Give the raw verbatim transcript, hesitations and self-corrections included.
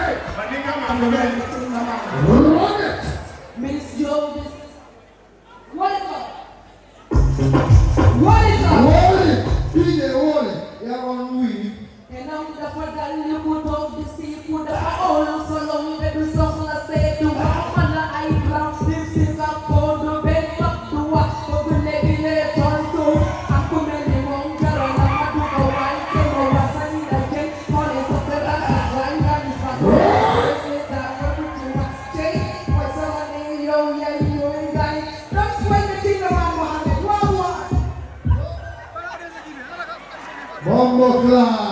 Run it! Miss Joe, what is up? What is up? Hold it! D J, hold it! You're going to win. And I'm the first guy you put up the sea, put the all so long that the song I say to one man I ground this is up on the bed up to what for the lady let on to I'm coming in one girl and I'm to go right to go was I need a jet for the supper and right and it's not right that what you want change what's on yo yeah you guy don't sweat the thing around Mohammed wow wow Bombo Clan!